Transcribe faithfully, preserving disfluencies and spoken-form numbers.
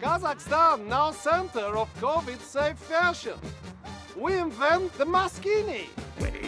Kazakhstan now center of COVID-safe fashion. We invent the MASKINI.